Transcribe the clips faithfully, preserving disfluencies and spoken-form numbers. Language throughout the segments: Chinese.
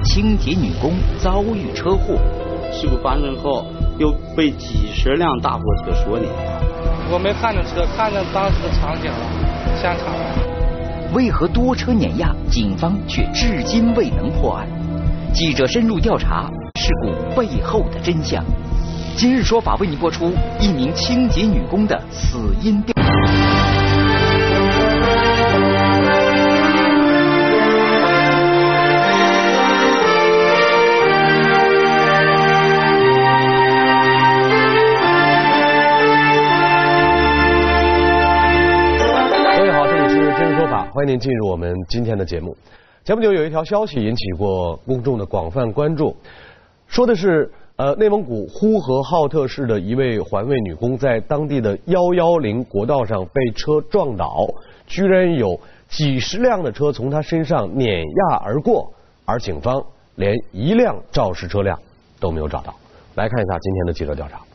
清洁女工遭遇车祸。 事故发生后，又被几十辆大货车所碾压。 我没看着车，看着当时的场景了，现场了。 为何多车碾压，警方却至今未能破案？记者深入调查事故背后的真相。今日说法为您播出一名清洁女工的死因调查。 欢迎您进入我们今天的节目。节目就有一条消息引起过公众的广泛关注，说的是呃内蒙古呼和浩特市的一位环卫女工在当地的幺幺零国道上被车撞倒，居然有几十辆的车从她身上碾压而过，而警方连一辆肇事车辆都没有找到。来看一下今天的记者调查。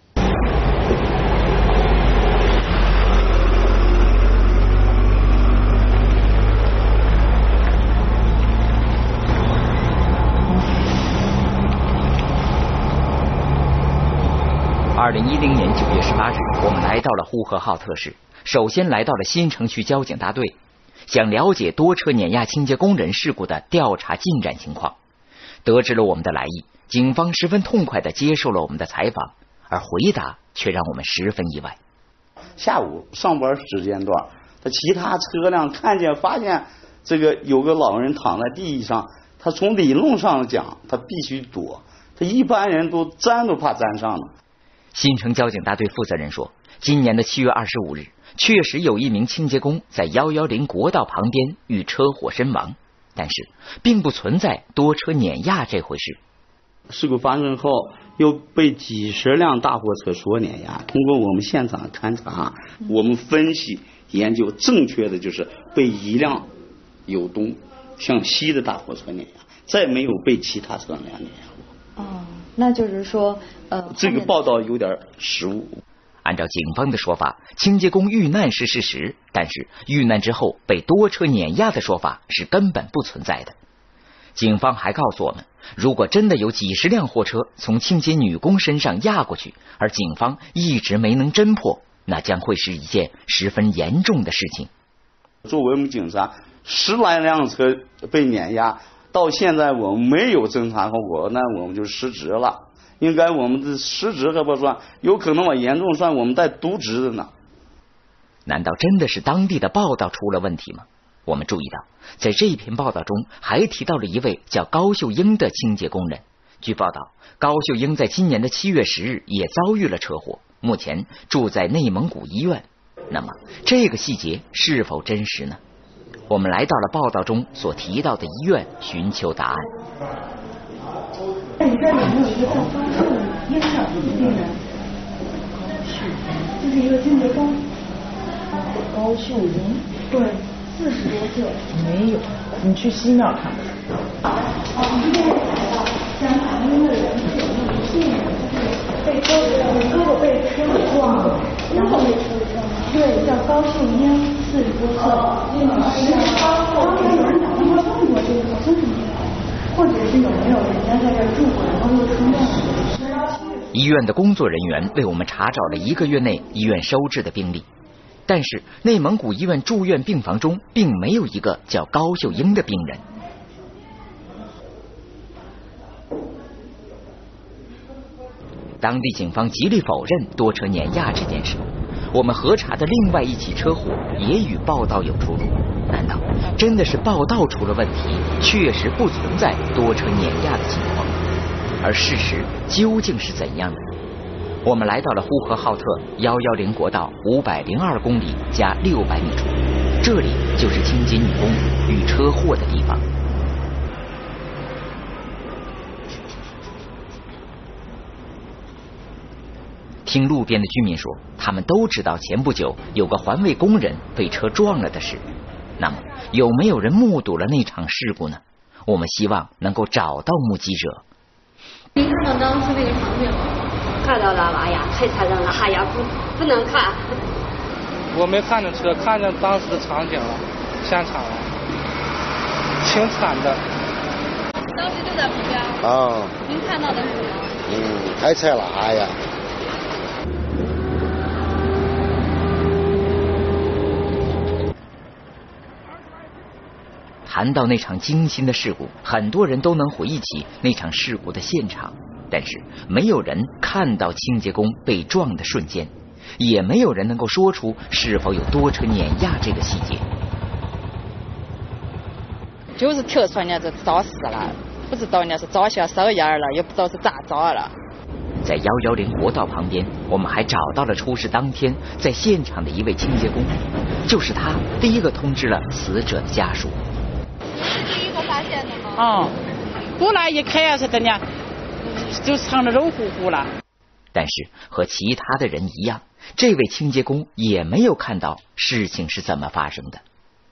二零一零年九月十八日，我们来到了呼和浩特市，首先来到了新城区交警大队，想了解多车碾压清洁工人事故的调查进展情况。得知了我们的来意，警方十分痛快地接受了我们的采访，而回答却让我们十分意外。 下午上班时间段，他其他车辆看见发现这个有个老人躺在地上，他从理论上讲他必须躲，他一般人都沾都怕沾上了。 新城交警大队负责人说，今年的七月二十五日，确实有一名清洁工在幺幺零国道旁边遇车祸身亡，但是并不存在多车碾压这回事。 事故发生后，又被几十辆大货车所碾压。通过我们现场勘查，我们分析研究，正确的就是被一辆由东向西的大货车碾压，再没有被其他车辆碾压过。 哦，那就是说，呃， 这个报道有点失误。 按照警方的说法，清洁工遇难是事实，但是遇难之后被多车碾压的说法是根本不存在的。警方还告诉我们，如果真的有几十辆货车从清洁女工身上压过去，而警方一直没能侦破，那将会是一件十分严重的事情。 作为我们警察，十来辆车被碾压，到现在我们没有侦查后果，那我们就失职了。应该我们的失职还不算，有可能往严重算，我们带渎职的呢。 难道真的是当地的报道出了问题吗？我们注意到，在这篇报道中还提到了一位叫高秀英的清洁工人。据报道，高秀英在今年的七月十日也遭遇了车祸，目前住在内蒙古医院。那么这个细节是否真实呢？我们来到了报道中所提到的医院寻求答案。 在里边有没有一个叫高秀英的病人？就是一个清洁工。 高秀英？ 对，四十多岁。 没有，你去西面看。 哦，你这边有来到想反映的人是有没有病人，就是被车胳膊被车给撞了，然后被车给撞了。对，叫高秀英，四十多岁。刚才有人打电话问过这个，好像是没有。或者是有没有人家在这住过，然后又出院了？ 医院的工作人员为我们查找了一个月内医院收治的病例，但是内蒙古医院住院病房中并没有一个叫高秀英的病人。当地警方极力否认多车碾压这件事，我们核查的另外一起车祸也与报道有出入。难道真的是报道出了问题，确实不存在多车碾压的情况？而事实究竟是怎样的？我们来到了呼和浩特幺幺零国道五百零二公里加六百米处，这里就是清洁女工遇车祸的地方。听路边的居民说，他们都知道前不久有个环卫工人被车撞了的事。那么有没有人目睹了那场事故呢？我们希望能够找到目击者。 你看到当时那个场景吗？ 看到了，哎呀，太残忍了，哎呀，不不能看。 我没看着车，看着当时的场景了，现场了，挺惨的。 当时就在旁边。 啊。 您看到的是什么？ 嗯，太菜了，哎呀。 谈到那场惊心的事故，很多人都能回忆起那场事故的现场，但是没有人看到清洁工被撞的瞬间，也没有人能够说出是否有多车碾压这个细节。 就是跳出来呢，就找死了，不知道呢是遭下手眼了，也不知道是咋着了。 在幺幺零国道旁边，我们还找到了出事当天在现场的一位清洁工，就是他第一个通知了死者的家属。 第一个发现的吗？ 哦，过来一看是的呢，就成了肉乎乎了。 但是和其他的人一样，这位清洁工也没有看到事情是怎么发生的。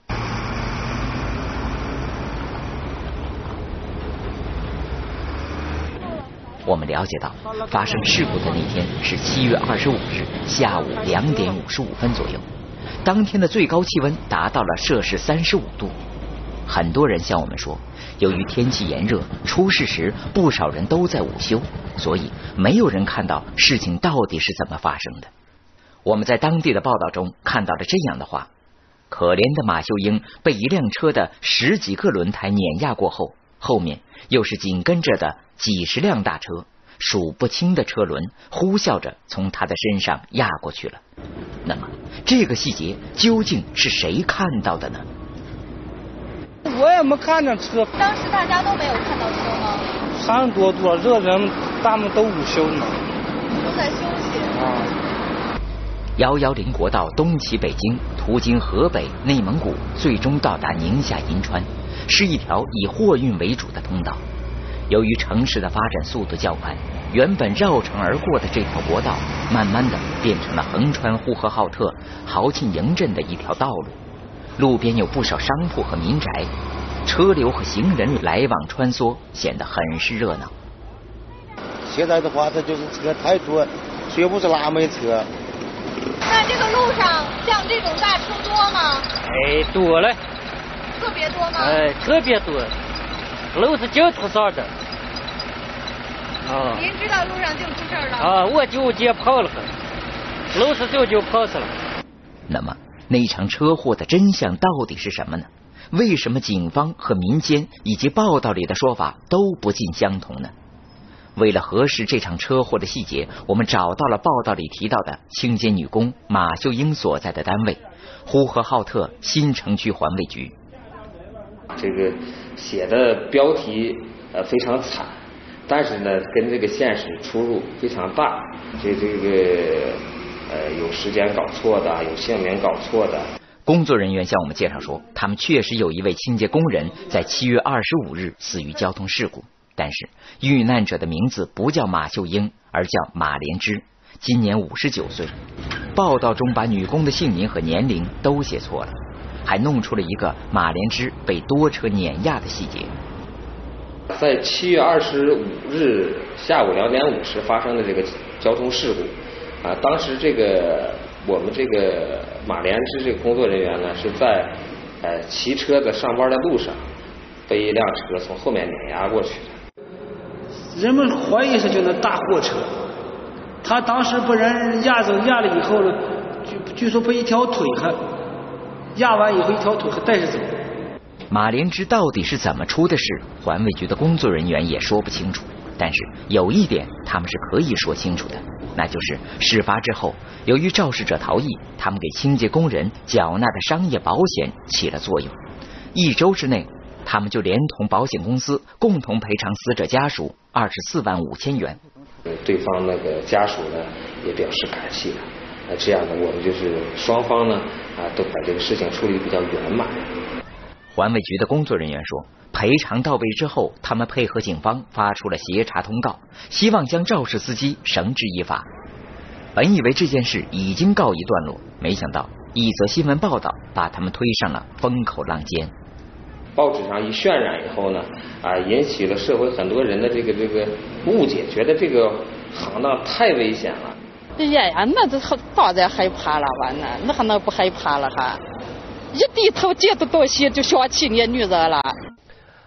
我们了解到，发生事故的那天是七月二十五日下午两点五十五分左右，当天的最高气温达到了摄氏三十五度。很多人向我们说，由于天气炎热，出事时不少人都在午休，所以没有人看到事情到底是怎么发生的。我们在当地的报道中看到了这样的话：可怜的马秀英被一辆车的十几个轮胎碾压过后，后面又是紧跟着的几十辆大车，数不清的车轮呼啸着从他的身上压过去了。那么这个细节究竟是谁看到的呢？ 我也没看见车。 当时大家都没有看到车吗？ 三十多度，这人他们都午休呢。 都在休息。 啊。 幺幺零国道东起北京，途经河北、内蒙古，最终到达宁夏银川，是一条以货运为主的通道。由于城市的发展速度较快，原本绕城而过的这条国道，慢慢的变成了横穿呼和浩特、豪沁营镇的一条道路。路边有不少商铺和民宅，车流和行人来往穿梭，显得很是热闹。 现在的话，它就是车太多，绝不是拉煤车。 那这个路上像这种大车多吗？ 哎，多了。 特别多吗？ 哎，特别多，路是净出事儿的。 啊。您知道路上净出事儿了？ 啊，我就接跑了，路是就就跑死了。 那么那场车祸的真相到底是什么呢？为什么警方和民间以及报道里的说法都不尽相同呢？为了核实这场车祸的细节，我们找到了报道里提到的清洁女工马秀英所在的单位——呼和浩特新城区环卫局。 这个写的标题呃非常惨，但是呢，跟这个现实出入非常大。这这个。呃，有时间搞错的，有姓名搞错的。 工作人员向我们介绍说，他们确实有一位清洁工人在七月二十五日死于交通事故，但是遇难者的名字不叫马秀英，而叫马莲芝，今年五十九岁。报道中把女工的姓名和年龄都写错了，还弄出了一个马莲芝被多车碾压的细节。 在七月二十五日下午两点五十发生的这个交通事故。啊，当时这个我们这个马莲芝这个工作人员呢，是在呃骑车的上班的路上，被一辆车从后面碾压过去的。 人们怀疑是就那大货车，他当时把人压走，压了以后呢，据据说被一条腿还压完以后，一条腿还带着走。 马莲芝到底是怎么出的事，环卫局的工作人员也说不清楚。但是有一点他们是可以说清楚的，那就是事发之后，由于肇事者逃逸，他们给清洁工人缴纳的商业保险起了作用。一周之内，他们就连同保险公司共同赔偿死者家属二十四万五千元。 对方那个家属呢也表示感谢，那这样呢，我们就是双方呢啊都把这个事情处理比较圆满。 环卫局的工作人员说，赔偿到位之后，他们配合警方发出了协查通告，希望将肇事司机绳之以法。本以为这件事已经告一段落，没想到一则新闻报道把他们推上了风口浪尖。 报纸上一渲染以后呢，啊，引起了社会很多人的这个这个误解，觉得这个行当太危险了。 哎呀，那这当然害怕了吧？那那还能不害怕了哈？一低头见得到血就想起那女人了。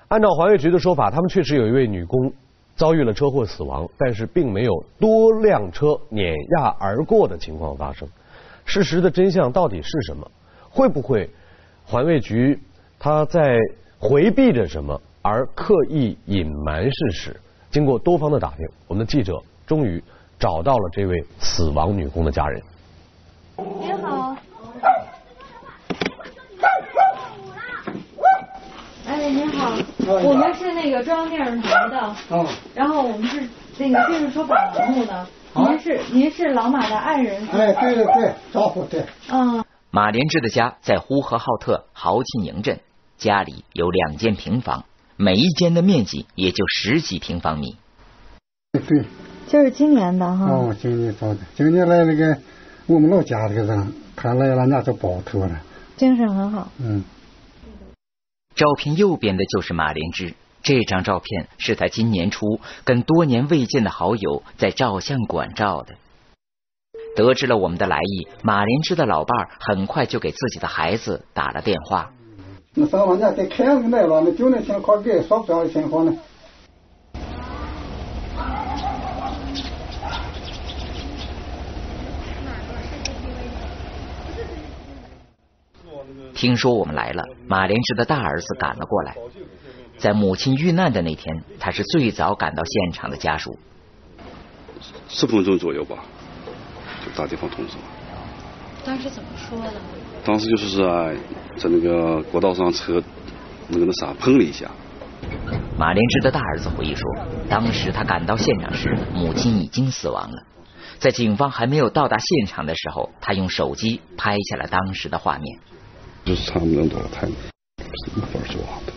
按照环卫局的说法，他们确实有一位女工遭遇了车祸死亡，但是并没有多辆车碾压而过的情况发生。事实的真相到底是什么？会不会环卫局他在回避着什么而刻意隐瞒事实？经过多方的打听，我们的记者终于找到了这位死亡女工的家人。 您好。哎，您好，我们是那个中央电视台的，哦，然后我们是那个电视说法栏目的。您是您是老马的爱人？ 哎，对对对，招呼对。 嗯。 马连志的家在呼和浩特豪庆营镇，家里有两间平房，每一间的面积也就十几平方米。 对， 就是今年的哈。 哦，今年造的，今年来那个我们老家这个人，他来了，人家就包头了。 精神很好。 嗯。 照片右边的就是马连志，这张照片是他今年初跟多年未见的好友在照相馆照的。得知了我们的来意，马连志的老伴儿很快就给自己的孩子打了电话。 那上人家在看着来了，那就那情况给说不着的情况呢。 听说我们来了，马连志的大儿子赶了过来。在母亲遇难的那天，他是最早赶到现场的家属。 十分钟左右吧，就打电话通知了。 当时怎么说的？ 当时就是在在那个国道上车那个那啥碰了一下。 马连志的大儿子回忆说，当时他赶到现场时，母亲已经死亡了。在警方还没有到达现场的时候，他用手机拍下了当时的画面。 就是他们人多了，太不是一会儿说话的。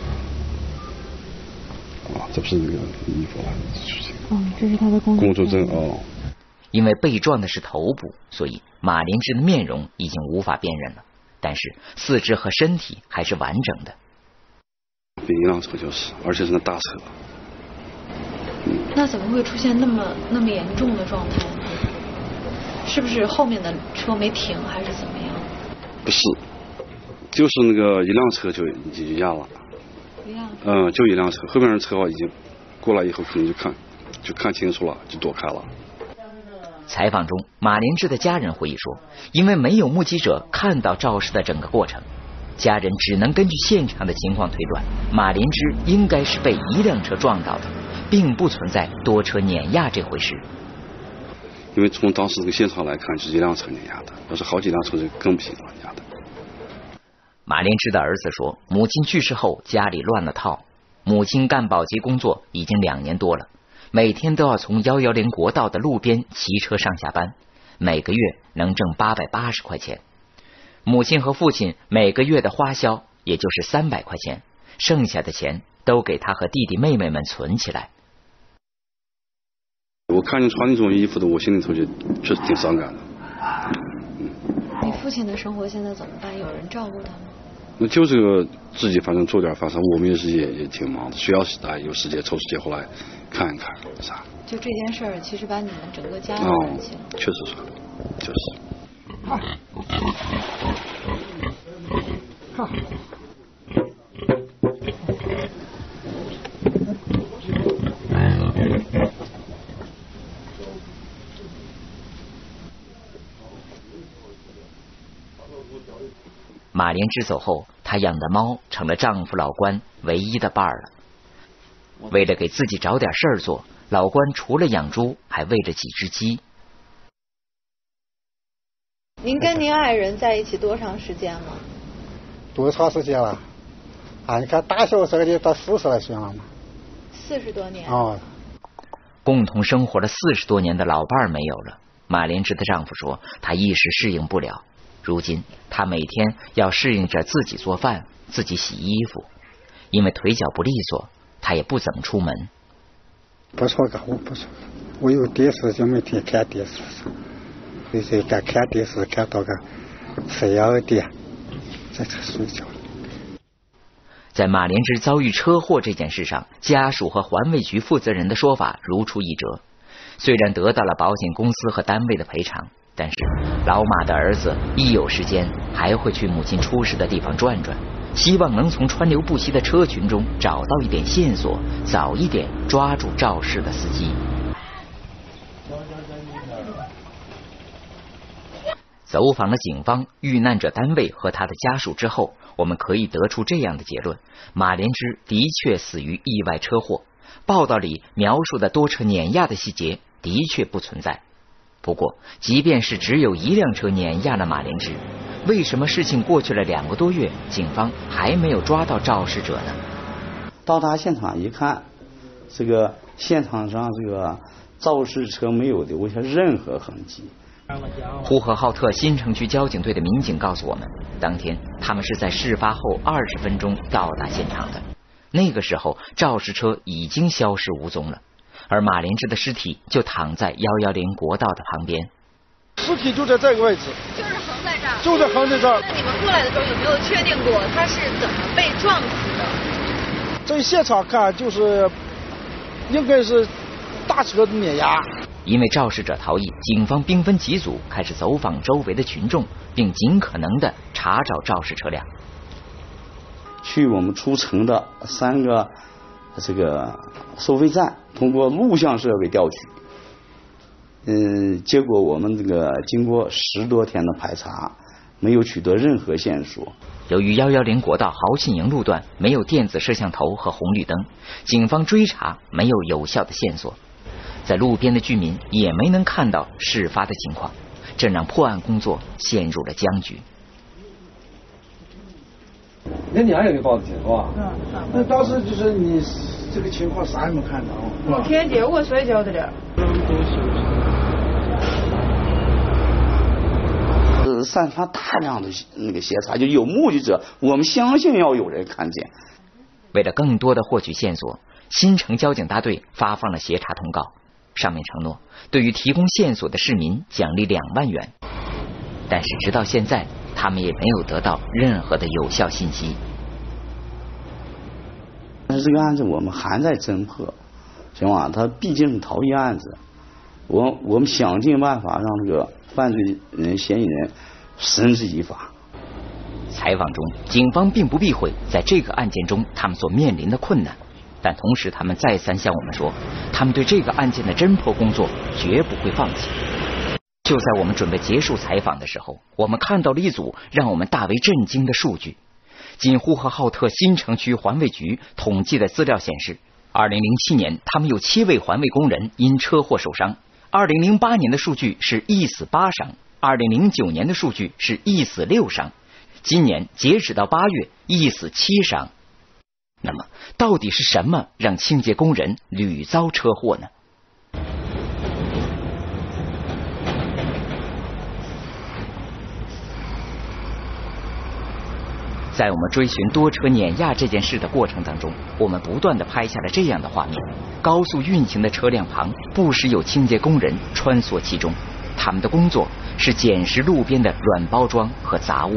啊，这不是那个衣服了， 嗯，这是他的工工作证哦。 因为被撞的是头部，所以马连志的面容已经无法辨认了，但是四肢和身体还是完整的。 比一辆车就是，而且是那大车。 嗯、那怎么会出现那么那么严重的状态呢？是不是后面的车没停，还是怎么样？ 不是，就是那个一辆车就已经压了。 一辆？ 嗯，就一辆车，后面的车已经过来以后，可能就看就看清楚了，就躲开了。 采访中，马连志的家人回忆说，因为没有目击者看到肇事的整个过程，家人只能根据现场的情况推断，马连志应该是被一辆车撞到的，并不存在多车碾压这回事。 因为从当时这个现场来看，就是一辆车碾压的，要是好几辆车就更不行了压的。 马连志的儿子说，母亲去世后家里乱了套，母亲干保洁工作已经两年多了，每天都要从幺幺零国道的路边骑车上下班，每个月能挣八百八十块钱。母亲和父亲每个月的花销也就是三百块钱，剩下的钱都给他和弟弟妹妹们存起来。 我看见穿那种衣服的，我心里头就确实挺伤感的。 嗯、你父亲的生活现在怎么办？有人照顾他吗？ 那就这个自己反正做点，反正我们也是也也挺忙的，需要是大家有时间抽时间回来看一看啥。 就这件事儿，其实把你们整个家都担心了。 确实是，就是。好。好。 马连志走后，他养的猫成了丈夫老关唯一的伴儿了。为了给自己找点事儿做，老关除了养猪，还喂了几只鸡。 您跟您爱人在一起多长时间了？ 多长时间了？啊，你看大小时候就到四十来岁了嘛。 四十多年。 哦。 共同生活了四十多年的老伴儿没有了，马连志的丈夫说，他一时适应不了。如今他每天要适应着自己做饭，自己洗衣服，因为腿脚不利索，他也不怎么出门。 不错个，我不错，我有电视就每天看电视，有些敢看电视看到个十二点，再才睡觉。 在马连志遭遇车祸这件事上，家属和环卫局负责人的说法如出一辙。虽然得到了保险公司和单位的赔偿，但是老马的儿子一有时间还会去母亲出事的地方转转， 希望能从川流不息的车群中找到一点线索，早一点抓住肇事的司机。走访了警方、遇难者单位和他的家属之后，我们可以得出这样的结论：马连之的确死于意外车祸。报道里描述的多车碾压的细节的确不存在。不过，即便是只有一辆车碾压了马连之，为什么事情过去了两个多月，警方还没有抓到肇事者呢？ 到达现场一看，这个现场上这个肇事车没有留下任何痕迹。 呼和浩特新城区交警队的民警告诉我们，当天他们是在事发后二十分钟到达现场的。那个时候，肇事车已经消失无踪了，而马连之的尸体就躺在幺幺零国道的旁边。 尸体就在这个位置， 就是横在这儿， 就在横在这儿。 那你们过来的时候有没有确定过他是怎么被撞死的？ 在现场看，就是应该是大车碾压。 因为肇事者逃逸，警方兵分几组开始走访周围的群众，并尽可能的查找肇事车辆。 去我们出城的三个这个收费站，通过录像设备调取。嗯，结果我们这个经过十多天的排查，没有取得任何线索。 由于幺幺零国道豪信营路段没有电子摄像头和红绿灯，警方追查没有有效的线索。在路边的居民也没能看到事发的情况，这让破案工作陷入了僵局。 那你还有没报的警是吧？嗯，那当时就是你这个情况啥也没看到。 我天姐，我摔跤的了。 呃，散发大量的那个协查，就有目击者，我们相信要有人看见。 为了更多的获取线索，新城交警大队发放了协查通告。上面承诺，对于提供线索的市民奖励两万元，但是直到现在，他们也没有得到任何的有效信息。 但是这个案子我们还在侦破，行吧？他毕竟是逃逸案子，我我们想尽办法让这个犯罪人嫌疑人绳之以法。 采访中，警方并不避讳在这个案件中他们所面临的困难。但同时，他们再三向我们说，他们对这个案件的侦破工作绝不会放弃。就在我们准备结束采访的时候，我们看到了一组让我们大为震惊的数据。仅呼和浩特新城区环卫局统计的资料显示，二零零七年他们有七位环卫工人因车祸受伤，二零零八年的数据是一死八伤，二零零九年的数据是一死六伤，今年截止到八月，一死七伤。那么，到底是什么让清洁工人屡遭车祸呢？在我们追寻多车碾压这件事的过程当中，我们不断的拍下了这样的画面：高速运行的车辆旁，不时有清洁工人穿梭其中，他们的工作是捡拾路边的软包装和杂物。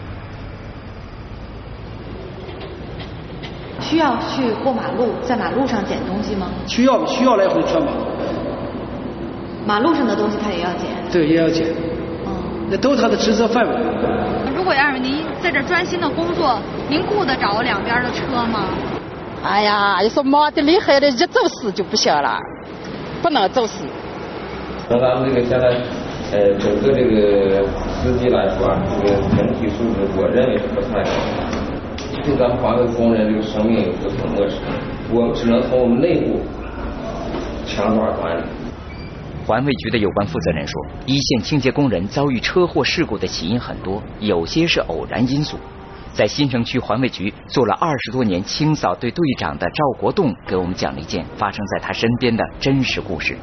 需要去过马路，在马路上捡东西吗？ 需要，需要来回穿马路。 马路上的东西他也要捡？ 对，也要捡。 嗯， 那都是他的职责范围。 如果要是您在这专心的工作，您顾得着两边的车吗？ 哎呀，要说忙得厉害的，一走死就不行了，不能走死。 从咱们这个现在呃整个这个司机来说啊，这个整体素质，我认为是不太高。对咱们环卫工人这个生命有不可漠视，我们只能从我们内部强抓管理。 环卫局的有关负责人说，一线清洁工人遭遇车祸事故的起因很多，有些是偶然因素。在新城区环卫局做了二十多年清扫队队长的赵国栋给我们讲了一件发生在他身边的真实故事。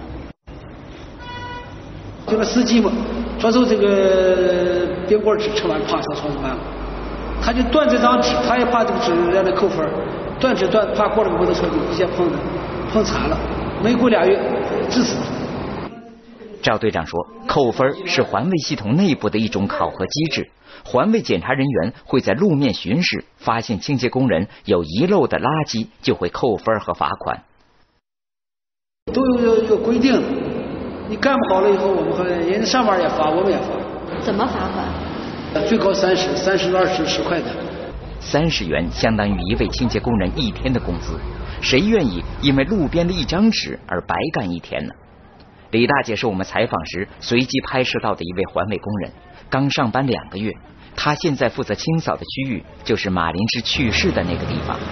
这个司机嘛，抓住这个冰棍纸吃完啪上窗子办了。他就断这张纸，他也怕这个纸让他扣分，断纸断，怕过了个摩托车就直接碰的，碰残了，没过俩月致死。 赵队长说，扣分是环卫系统内部的一种考核机制，环卫检查人员会在路面巡视，发现清洁工人有遗漏的垃圾，就会扣分和罚款。 都有有有规定，你干不好了以后，我们和人家上班也罚，我们也罚。 怎么罚款？ 最高三十，三十二十十块的。 三十元相当于一位清洁工人一天的工资，谁愿意因为路边的一张纸而白干一天呢？李大姐是我们采访时随机拍摄到的一位环卫工人，刚上班两个月，她现在负责清扫的区域就是马林芝去世的那个地方。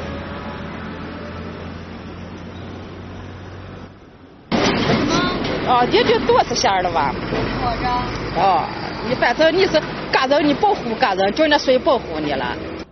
哦，也就多少下了吧？ 活着。 哦，你反正你是干人，你保护干人，就那谁保护你了？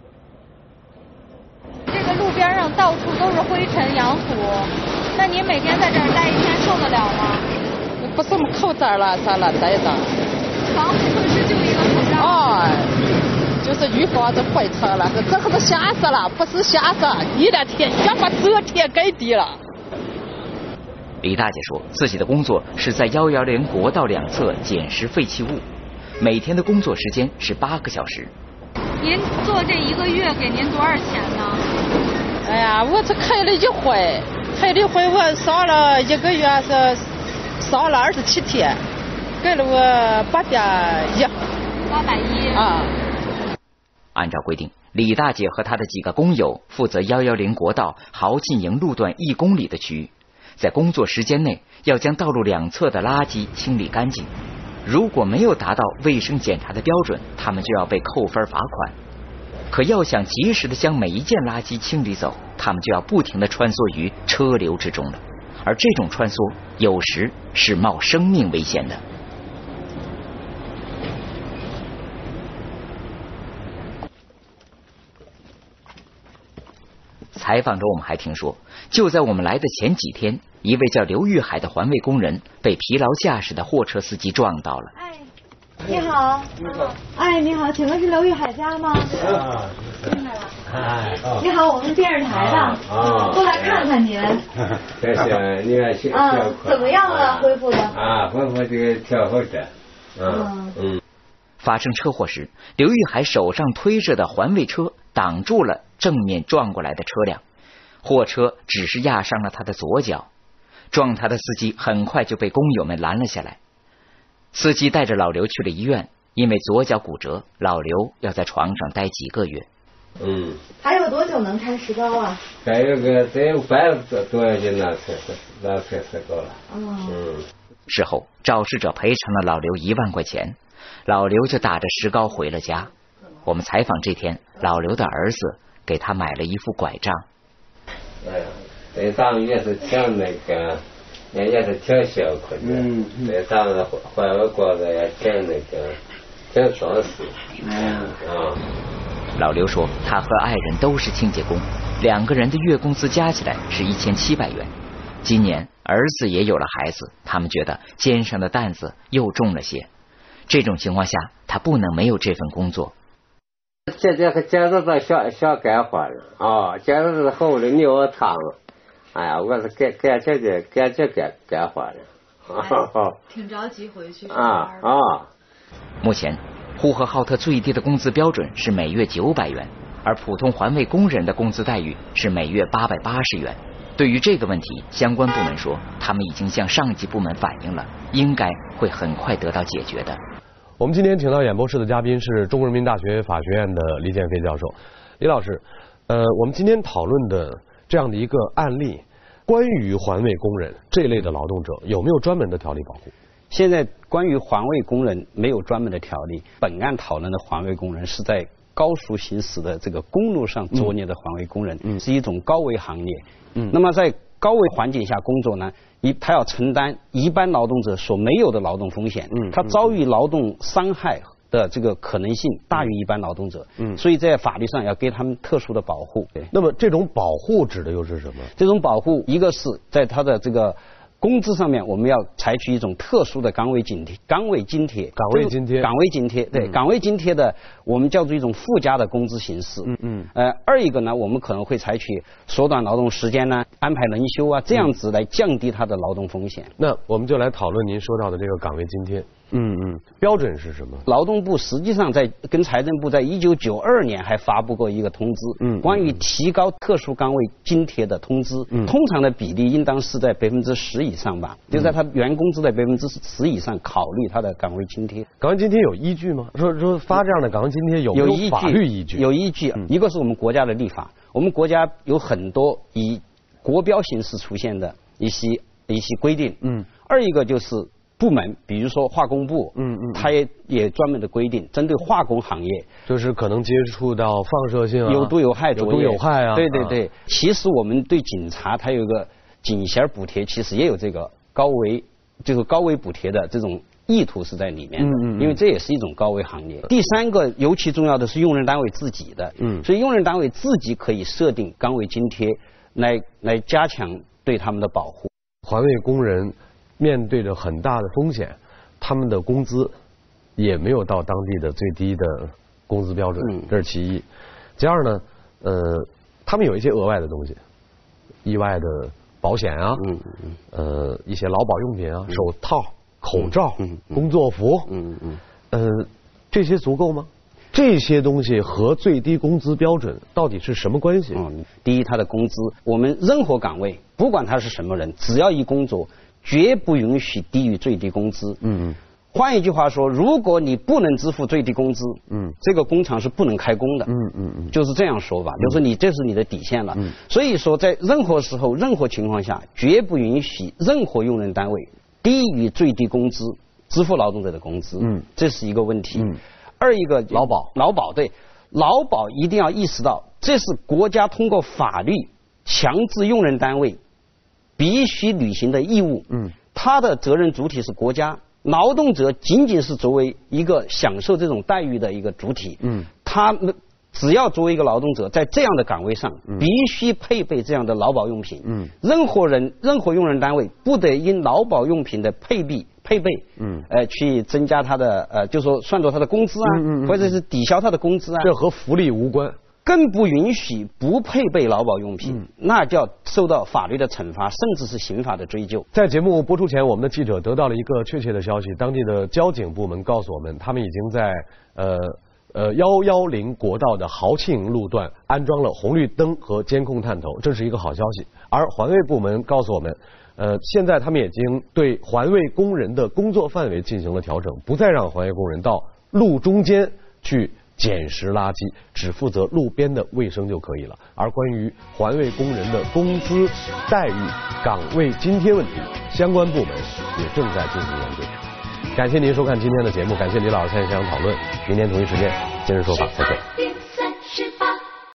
这个路边上到处都是灰尘扬土，那你每天在这儿待一天受得了吗？ 不什么口罩了啥了待着。 防护措施就一个口罩。 哦，就是预防这坏车了，这可是吓死了，不是吓死，一两天要把遮天盖地了。 李大姐说，自己的工作是在幺幺零国道两侧捡拾废弃物，每天的工作时间是八个小时。 您做这一个月给您多少钱呢？ 哎呀，我这开了一回，开了一回我上了一个月是上了二十七天，给了我八点一。 八百一。 啊。 按照规定，李大姐和她的几个工友负责幺幺零国道豪进营路段一公里的区域，在工作时间内要将道路两侧的垃圾清理干净。如果没有达到卫生检查的标准，他们就要被扣分罚款。可要想及时的将每一件垃圾清理走，他们就要不停的穿梭于车流之中了。而这种穿梭有时是冒生命危险的。采访中我们还听说，就在我们来的前几天，一位叫刘玉海的环卫工人被疲劳驾驶的货车司机撞到了。 哎，你好。你好。哎，你好，请问是刘玉海家吗？ 啊。 进来了。 哎。 你好，我们电视台的。啊。过来看看您。 谢谢，你看谢。 啊，怎么样了？恢复的？ 啊，恢复这个挺好的。嗯嗯。 发生车祸时，刘玉海手上推着的环卫车挡住了正面撞过来的车辆，货车只是压伤了他的左脚。撞他的司机很快就被工友们拦了下来。司机带着老刘去了医院，因为左脚骨折，老刘要在床上待几个月。 嗯。 还有多久能开石膏啊？ 还有个再有半个多月就拿开拿开石膏了。 哦。 嗯。 事后，肇事者赔偿了老刘一万块钱，老刘就打着石膏回了家。我们采访这天，老刘的儿子给他买了一副拐杖。 哎呀，这杖也是挺那个，也也是挺辛苦的。嗯。这杖子环卫工作也挺那个，挺重视。嗯啊。 老刘说，他和爱人都是清洁工，两个人的月工资加起来是一千七百元。今年儿子也有了孩子，他们觉得肩上的担子又重了些。这种情况下，他不能没有这份工作。 这这个简直是小小干活了啊！简直是后的牛汤。哎呀，我是干干这个干这干干活的。 哎、挺着急回去上班啊啊！ 目前，呼和浩特最低的工资标准是每月九百元，而普通环卫工人的工资待遇是每月八百八十元。对于这个问题，相关部门说，他们已经向上级部门反映了，应该会很快得到解决的。 我们今天请到演播室的嘉宾是中国人民大学法学院的李建飞教授。李老师，呃，我们今天讨论的这样的一个案例，关于环卫工人这类的劳动者，有没有专门的条例保护？ 现在关于环卫工人没有专门的条例。本案讨论的环卫工人是在高速行驶的这个公路上作业的环卫工人，嗯、是一种高危行业。嗯，那么在高危环境下工作呢，一他要承担一般劳动者所没有的劳动风险，嗯，他遭遇劳动伤害的这个可能性大于一般劳动者，嗯，所以在法律上要给他们特殊的保护。对， 那么这种保护指的又是什么？ 这种保护，一个是在他的这个工资上面，我们要采取一种特殊的岗位津贴，岗位津贴， 岗位津贴， 岗位津贴，对，嗯、岗位津贴的我们叫做一种附加的工资形式。嗯嗯。呃，二一个呢，我们可能会采取缩短劳动时间呢，安排轮休啊，这样子来降低他的劳动风险。 那我们就来讨论您说到的这个岗位津贴。 嗯嗯，标准是什么？ 劳动部实际上在跟财政部在一九九二年还发布过一个通知，嗯，关于提高特殊岗位津贴的通知，嗯，通常的比例应当是在百分之十以上吧，嗯、就在他原工资的百分之十以上考虑他的岗位津贴。 岗位津贴有依据吗？说说发这样的岗位津贴有没有法律依据？ 有依据，嗯、一个是我们国家的立法，我们国家有很多以国标形式出现的一些一些规定，嗯，二一个就是部门，比如说化工部，嗯嗯，它也也专门的规定，针对化工行业， 就是可能接触到放射性啊、 有毒有害、 有毒有害啊， 对对对。啊、其实我们对警察，它有一个警衔补贴，其实也有这个高危，就是高危补贴的这种意图是在里面的，嗯嗯，因为这也是一种高危行业。第三个尤其重要的是用人单位自己的，嗯，所以用人单位自己可以设定岗位津贴，来来加强对他们的保护。 环卫工人面对着很大的风险，他们的工资也没有到当地的最低的工资标准，嗯、这是其一。其二呢，呃，他们有一些额外的东西，意外的保险啊，嗯嗯、呃，一些劳保用品啊，嗯、手套、口罩、嗯嗯、工作服，嗯嗯，呃，这些足够吗？这些东西和最低工资标准到底是什么关系？ 嗯，第一，他的工资，我们任何岗位，不管他是什么人，只要一工作，绝不允许低于最低工资。嗯嗯。换一句话说，如果你不能支付最低工资，嗯，这个工厂是不能开工的。嗯嗯嗯。就是这样说吧，就是你这是你的底线了。嗯。所以说，在任何时候、任何情况下，绝不允许任何用人单位低于最低工资支付劳动者的工资。嗯。这是一个问题。嗯。二一个劳保， 劳保对，劳保一定要意识到，这是国家通过法律强制用人单位必须履行的义务。嗯，他的责任主体是国家，劳动者仅仅是作为一个享受这种待遇的一个主体。嗯，他们只要作为一个劳动者，在这样的岗位上，嗯、必须配备这样的劳保用品。嗯，任何人、任何用人单位不得因劳保用品的配备。配备，嗯，呃，去增加他的，呃，就说算作他的工资啊，嗯嗯嗯、或者是抵消他的工资啊， 这和福利无关。 更不允许不配备劳保用品，嗯、那叫受到法律的惩罚，甚至是刑法的追究。 在节目播出前，我们的记者得到了一个确切的消息，当地的交警部门告诉我们，他们已经在呃呃幺幺零国道的豪庆路段安装了红绿灯和监控探头，这是一个好消息。而环卫部门告诉我们。呃，现在他们已经对环卫工人的工作范围进行了调整，不再让环卫工人到路中间去捡拾垃圾，只负责路边的卫生就可以了。而关于环卫工人的工资待遇、岗位津贴问题，相关部门也正在进行研究。感谢您收看今天的节目，感谢李老师参与现场讨论。明天同一时间，今日说法再见。